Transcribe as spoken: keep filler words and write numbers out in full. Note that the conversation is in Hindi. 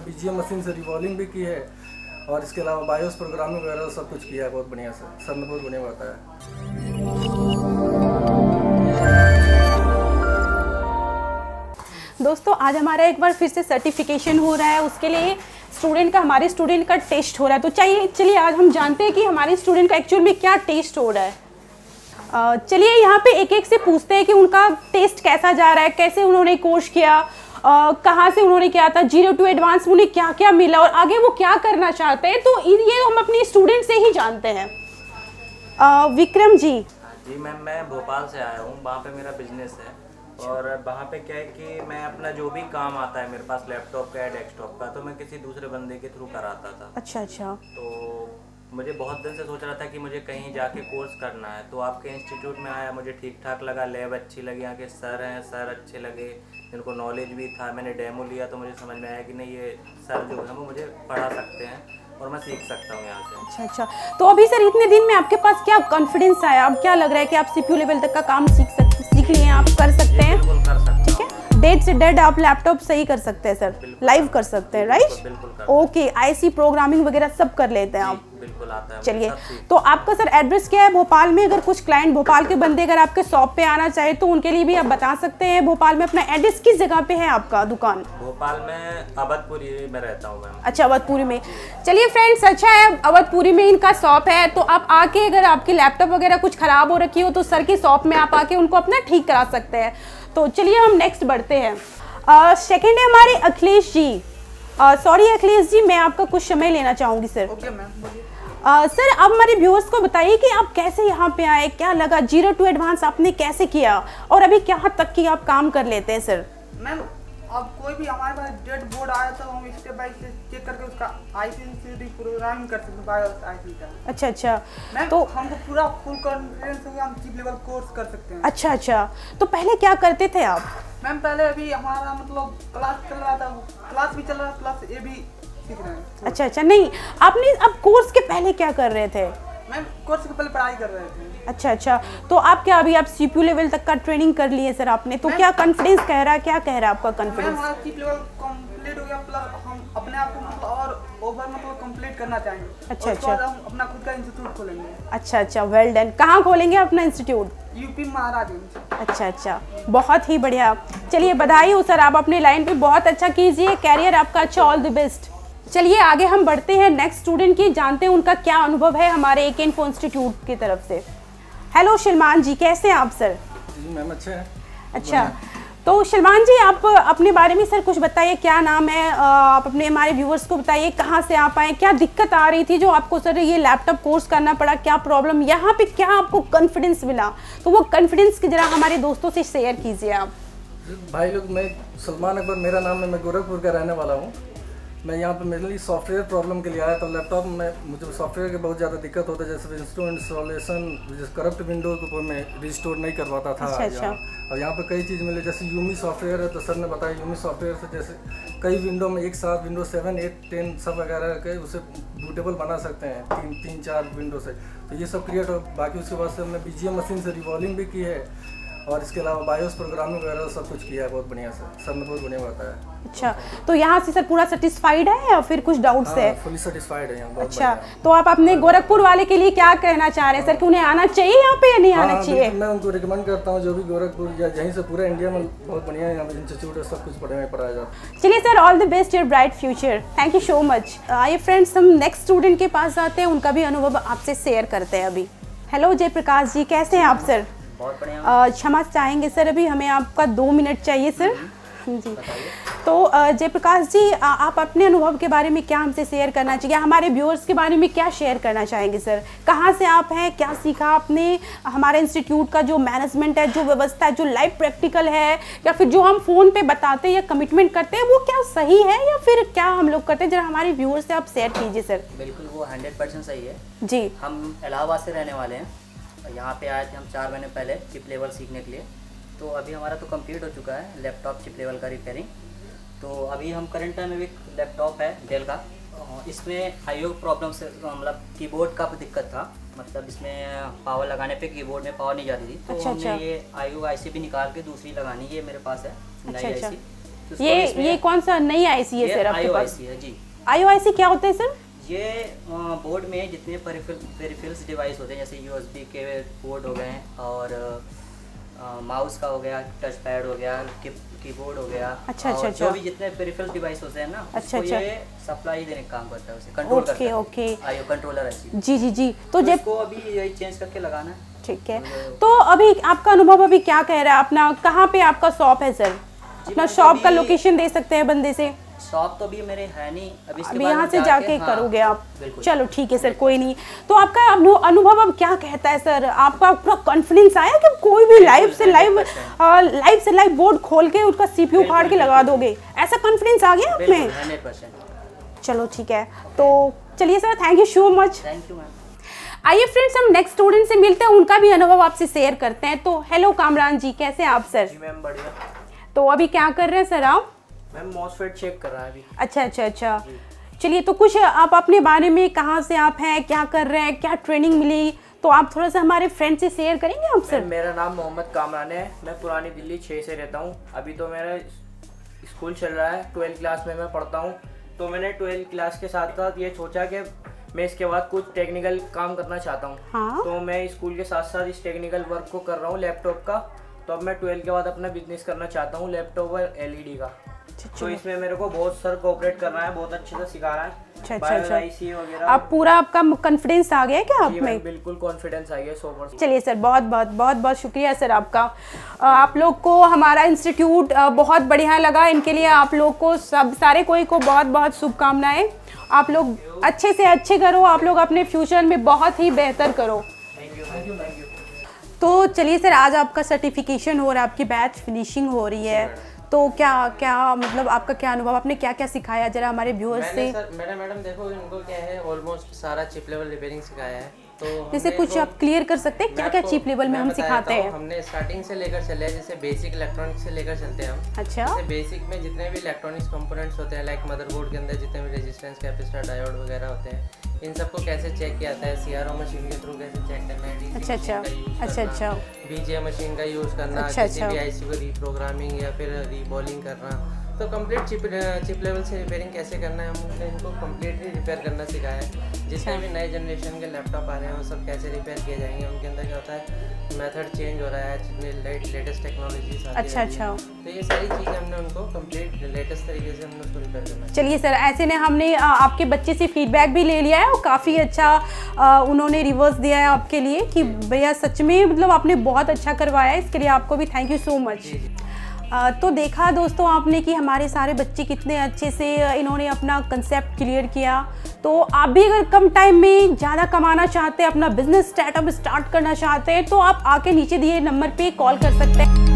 बीजीएम मशीन से रिवॉल्विंग भी की है और इसके अलावा बायोस प्रोग्रामिंग वगैरह सब कुछ किया है बहुत बढ़िया से। सर ने बहुत बढ़िया बताया। दोस्तों आज हमारा एक बार फिर से सर्टिफिकेशन हो रहा है, उसके लिए स्टूडेंट का हमारे स्टूडेंट का टेस्ट हो रहा है। तो चाहिए चलिए आज हम जानते हैं कि हमारे स्टूडेंट का एक्चुअल में क्या टेस्ट हो रहा है। चलिए यहाँ पे एक एक से पूछते हैं कि उनका टेस्ट कैसा जा रहा है, कैसे उन्होंने कोर्स किया, Uh, कहाँ से उन्होंने किया था, जीरो टू एडवांस में उन्हें क्या क्या मिला और आगे वो क्या करना चाहते हैं। तो ये हम अपने स्टूडेंट से ही जानते हैं। uh, विक्रम जी। जी मैम, मैं भोपाल से आया हूँ, वहाँ पे मेरा बिजनेस है और वहाँ पे क्या है कि मैं अपना जो भी काम आता है मेरे पास लैपटॉप का या डेस्कटॉप का, तो मैं किसी दूसरे बंदे के थ्रू कराता था। अच्छा अच्छा। तो मुझे बहुत दिन से सोच रहा था कि मुझे कहीं जाके कोर्स करना है, तो आपके इंस्टीट्यूट में आया, मुझे ठीक ठाक लगा, लैब अच्छी लगी, यहाँ के सर हैं, सर अच्छे लगे, जिनको नॉलेज भी था। मैंने डेमो लिया तो मुझे समझ में आया कि नहीं, ये सर जो है वो मुझे पढ़ा सकते हैं और मैं सीख सकता हूँ यहाँ से। अच्छा अच्छा। तो अभी सर इतने दिन में आपके पास क्या कॉन्फिडेंस आया, अब क्या लग रहा है कि आप सीपीयू लेवल तक का काम सीख सकते सीख लिए हैं, आप कर सकते हैं? बिल्कुल कर सकते हैं। ठीक है, डेट से डेट आप लैपटॉप सही कर सकते हैं सर, लाइव कर सकते हैं, राइट? ओके, आईसी प्रोग्रामिंग वगैरह सब कर लेते हैं आप? बिल्कुल आता है। चलिए, तो आपका सर एड्रेस क्या है भोपाल में? अगर कुछ क्लाइंट भोपाल के बंदे अगर आपके शॉप पे आना चाहे तो उनके लिए भी आप बता सकते हैं। भोपाल में अपना एड्रेस किस जगह पे है आपका दुकान? भोपाल में अवधपुरी में रहता हूँ मैम। अच्छा, अवधपुरी में। चलिए फ्रेंड्स, अच्छा है, अवधपुरी में इनका शॉप है, तो आप आके अगर आपकी लैपटॉप वगैरह कुछ खराब हो रखी हो तो सर की शॉप में आप आके उनको अपना ठीक करा सकते हैं। तो चलिए हम नेक्स्ट बढ़ते हैं। सेकेंड है हमारे अखिलेश जी। सॉरी अखिलेश जी, मैं आपका कुछ समय लेना चाहूँगी सर। ओके मैम, बोलिए। Uh, सर आप हमारे व्यूअर्स को बताइए कि आप कैसे यहाँ पे आए, क्या लगा, जीरो टू एडवांस आपने कैसे किया और अभी कहाँ तक की आप काम कर लेते हैं सर? मैम अब कोई भी हमारे पास डेट बोर्ड आया तो हम स्टेप बाय स्टेप चेक करके उसका आईसी से प्रोग्रामिंग कर सकते हैं, बायोस आईसी का। अच्छा अच्छा। मैम तो हमको पूरा फुल कॉन्फिडेंस है कि हम चिप लेवल कोर्स कर सकते हैं। अच्छा अच्छा। तो पहले क्या करते थे आप? मैम पहले अभी हमारा मतलब क्लास चल रहा था, क्लास भी चल रहा था, प्लस ये भी सीख रहे हैं। अच्छा अच्छा। नहीं, आपने अब कोर्स के पहले क्या कर रहे थे? मैम कोर्स के पहले पढ़ाई कर रहे थे। अच्छा अच्छा। तो आप क्या अभी आप सीपीयू लेवल तक का ट्रेनिंग कर लिए सर आपने, तो क्या कॉन्फिडेंस कह रहा है, क्या कह रहा है आपका कॉन्फिडेंस? हमारा चिप लेवल कंप्लीट हो गया, प्लस हम अपने आप को मतलब और ओवर मतलब कंप्लीट करना चाहेंगे। अच्छा अच्छा। हम अपना खुद का इंस्टीट्यूट खोलेंगे। अच्छा अच्छा, वेल डन। कहाँ खोलेंगे अपना इंस्टीट्यूट? यूपी महाराजगंज। अच्छा अच्छा, बहुत ही बढ़िया। चलिए बधाई हो सर, आप अपने लाइन पे बहुत अच्छा कीजिए, कैरियर आपका अच्छा, ऑल द बेस्ट। चलिए आगे हम बढ़ते हैं नेक्स्ट स्टूडेंट की, जानते हैं उनका क्या अनुभव है हमारे एक इन्फो इंस्टीट्यूट की तरफ से। हेलो सलमान जी, कैसे हैं आप सर? जी मैम, अच्छे हैं। अच्छा, तो सलमान जी आप अपने बारे में सर कुछ बताइए, क्या नाम है, आप अपने हमारे व्यूअर्स को बताइए कहाँ से आप आए, क्या दिक्कत आ रही थी जो आपको सर ये लैपटॉप कोर्स करना पड़ा, क्या प्रॉब्लम, यहाँ पे क्या आपको कॉन्फिडेंस मिला, तो वो कॉन्फिडेंस की जरा हमारे दोस्तों से शेयर कीजिए आप। भाई लोग, मैं सलमान अकबर मेरा नाम है, मैं गोरखपुर का रहने वाला हूँ। मैं यहाँ पे मेरे लिए सॉफ्टवेयर प्रॉब्लम के लिए आया, तो लैपटॉप में मुझे सॉफ्टवेयर की बहुत ज़्यादा दिक्कत होता है, जैसे इंस्टॉल इंस्टॉलेशन, जैसे करप्ट विंडो को मैं रिस्टोर नहीं करवाता था। अच्छा अच्छा। और यहाँ पे कई चीज़ मिले, जैसे यूमी सॉफ्टवेयर है, तो सर ने बताया यूमी सॉफ्टवेयर से जैसे कई विंडो में एक साथ विंडो सेवन एट टेन सब वगैरह के उसे बूटेबल बना सकते हैं, तीन तीन चार विंडो से, तो ये सब क्रिएट हो। बाकी उसके बाद से हमने बीजीएम मशीन से रिवॉल्विंग भी की है और इसके अलावा बायोस प्रोग्रामिंग वगैरह सब कुछ किया है बहुत बढ़िया से। सर ने बहुत बढ़िया बताया। अच्छा, तो यहाँ से सर पूरा सेटिस्फाइड है या फिर कुछ डाउट्स हाँ, है? फुली सेटिस्फाइड है यहाँ। अच्छा, तो आप अपने गोरखपुर वाले के लिए क्या कहना चाह रहे हैं सर कि उन्हें आना चाहिए यहाँ पे या नहीं हाँ, आना चाहिए? मैं उनको रिकमेंड करता हूँ, जो भी गोरखपुर या यहीं से पूरा इंडिया में बहुत बढ़िया यहाँ पे इंस्टीट्यूट है, सब कुछ पढ़े में पढ़ाया जाता है। चलिए sir, all the best your bright future, thank you so much. आइए फ्रेंड्स, हम नेक्स्ट स्टूडेंट के पास जाते हैं, उनका भी अनुभव आपसे शेयर करते हैं अभी। हेलो जयप्रकाश जी, कैसे हैं आप सर? बहुत बढ़िया। क्षमा चाहेंगे सर, अभी हमें आपका दो मिनट चाहिए सर जी। तो जयप्रकाश जी, आ, आप अपने अनुभव के बारे में क्या हमसे शेयर करना चाहिए, हमारे व्यूअर्स के बारे में क्या शेयर करना चाहेंगे सर? कहाँ से आप हैं, क्या सीखा आपने, हमारे इंस्टीट्यूट का जो मैनेजमेंट है, जो व्यवस्था है, जो लाइव प्रैक्टिकल है, या फिर जो हम फ़ोन पे बताते हैं या कमिटमेंट करते हैं, वो क्या सही है या फिर क्या हम लोग करते हैं, जरा हमारे व्यूअर्स से आप शेयर कीजिए सर। बिल्कुल, वो हंड्रेड परसेंट सही है जी। हम इलाहाबाद से रहने वाले हैं, यहाँ पे आए थे हम चार महीने पहले चिप लेवल सीखने के लिए। तो अभी हमारा तो कंप्लीट हो चुका है लैपटॉप चिप लेवल का रिपेयरिंग। तो अभी हम करंट टाइम में भी लैपटॉप है डेल का, इसमें आईओ प्रॉब्लम से मतलब कीबोर्ड का दिक्कत था, मतलब इसमें पावर लगाने पे कीबोर्ड में पावर नहीं जाती थी। तो अच्छा, हमने अच्छा। ये आईओ आईसी भी निकाल के दूसरी लगानी, ये मेरे पास है नई अच्छा, अच्छा। आईसी। उसको ये इसमें- ये कौन सा नई आईसी है ये सर आपके पास? आईओआईसी है जी। आईओआईसी क्या होता है सर? ये बोर्ड में जितने पेरिफेरल्स डिवाइस होते हैं, जैसे यूएसबी के बोर्ड हो गए और माउस का हो गया, टच पैड हो गया, कीबोर्ड हो गया, अच्छा, और अच्छा, जो अच्छा। भी जितने पेरिफेरल्स डिवाइस होते हैं ना, अच्छा, उसको अच्छा। ये सप्लाई देने का काम करता है, उसे कंट्रोल करता ओके है। ओके, आईओ कंट्रोलर है जी। जी जी जी। तो तो जब इसको अभी यही चेंज करके लगाना है। ठीक है, तो अभी आपका अनुभव अभी क्या कह रहा है? अपना कहाँ पे आपका शॉप है सर? अपना मैं शॉप का अभी- लोकेशन दे सकते हैं बंदे से? शॉप तो अभी मेरे है नहीं, अभी इसके अभी बाद यहाँ हम से जाके हाँ, करोगे आप? बिल्कुल। चलो ठीक है सर, कोई नहीं। तो आपका अनु- अनुभव अब क्या कहता है सर? आपका पूरा कॉन्फिडेंस आया कि कोई भी लाइव से लाइव लाइव से लाइव बोर्ड खोल के उसका सीपीयू फाड़ के लगा दोगे, ऐसा कॉन्फिडेंस आ गया आप में? Hundred percent. चलो ठीक है, तो चलिए sir, thank you so much. Thank you ma'am. आइए फ्रेंड्स, हम नेक्स्ट स्टूडेंट से मिलते हैं, उनका भी अनुभव आपसे शेयर करते हैं। तो हेलो कामरान जी, कैसे हैं आप सर? जी मैम बढ़िया। तो अभी क्या कर रहे हैं सर आप? मैम मॉसफेट चेक कर रहा है अभी। अच्छा अच्छा अच्छा, चलिए तो कुछ आप अपने बारे में, कहाँ से आप हैं, क्या कर रहे हैं, क्या ट्रेनिंग मिली, तो आप थोड़ा सा हमारे फ्रेंड से शेयर करेंगे आप सर? मैम मेरा नाम मोहम्मद कामरान है, मैं पुरानी दिल्ली छः से रहता हूँ। अभी तो मेरा स्कूल चल रहा है, ट्वेल्थ क्लास में मैं पढ़ता हूँ। तो मैंने ट्वेल्थ क्लास के साथ साथ ये सोचा कि मैं इसके बाद कुछ टेक्निकल काम करना चाहता हूँ। हाँ। तो मैं स्कूल के साथ साथ इस टेक्निकल वर्क को कर रहा हूँ लैपटॉप का। तो अब मैं ट्वेल्थ के बाद अपना बिजनेस करना चाहता हूँ लैपटॉप और एलईडी का। तो इसमें मेरे को बहुत सर कोऑपरेट कर रहा है, बहुत अच्छे से सिखा रहा है। अच्छा अच्छा अच्छा, आईसी वगैरह। आप पूरा आपका कॉन्फिडेंस आ गया क्या आप जी में? मैम, बिल्कुल कॉन्फिडेंस आ गया सौ परसेंट। चलिए सर, बहुत बहुत बहुत बहुत शुक्रिया सर आपका। अ, आप लोग को हमारा इंस्टीट्यूट बहुत बढ़िया लगा, इनके लिए आप लोग को सब सारे कोई को बहुत बहुत शुभकामनाएं। आप लोग अच्छे से अच्छे करो, आप लोग अपने फ्यूचर में बहुत ही बेहतर करो। Thank you thank you thank you. तो चलिए सर, आज आपका सर्टिफिकेशन हो रहा है, आपकी बैच फिनिशिंग हो रही है, तो क्या क्या मतलब आपका क्या अनुभव, आपने क्या क्या सिखाया जरा हमारे व्यूअर्स से? मैंने सर मैडम मैडम देखो इनको क्या है, ऑलमोस्ट सारा चिप लेवल रिपेयरिंग सिखाया है। तो जैसे हमने कुछ इनको- आप क्लियर कर सकते हैं क्या मैं क्या आपको- चिप लेवल में मैं हम बता सिखाते देता हैं? हूँ, हमने स्टार्टिंग से लेकर चले हैं, जैसे बेसिक इलेक्ट्रॉनिक से लेकर चलते हैं हम। अच्छा, जैसे बेसिक में जितने भी इलेक्ट्रॉनिक्स कंपोनेंट्स होते हैं, लाइक मदरबोर्ड के अंदर जितने भी रेजिस्टेंस, कैपेसिटर, डायोड वगैरह होते हैं, इन सबको कैसे चेक किया जाता है, सीआरओ मशीन के थ्रू कैसे चेक करना है, डीसी अच्छा अच्छा मशीन का यूज़ अच्छा करना, अच्छा बीजे मशीन का यूज़ करना, अच्छा, किसी अच्छा। भी आईसी को रीप्रोग्रामिंग या फिर रीबॉलिंग करना। तो कंप्लीट चिप चिप लेवल से रिपेयरिंग कैसे करना है, हमने इनको कम्प्लीटली रिपेयर करना सिखाया है। जितने भी नए जनरेशन के लैपटॉप आ रहे हैं वो सब कैसे रिपेयर किए जाएंगे, उनके अंदर क्या होता है, मेथड चेंज हो रहा है, जितने लेटेस्ट टेक्नोलॉजीज आती अच्छा है। अच्छा। तो ये सारी चीज़ें हमने उनको कंप्लीट लेटेस्ट तरीके से हमने उसको रिपेयर करना है। चलिए सर, ऐसे ने हमने आ, आपके बच्चे से फीडबैक भी ले लिया है और काफ़ी अच्छा आ, उन्होंने रिवर्स दिया है आपके लिए कि भैया सच में मतलब आपने बहुत अच्छा करवाया है, इसके लिए आपको भी थैंक यू सो मच। आ, तो देखा दोस्तों आपने कि हमारे सारे बच्चे कितने अच्छे से इन्होंने अपना कंसेप्ट क्लियर किया। तो आप भी अगर कम टाइम में ज़्यादा कमाना चाहते हैं, अपना बिजनेस स्टार्टअप स्टार्ट करना चाहते हैं, तो आप आके नीचे दिए नंबर पे कॉल कर सकते हैं।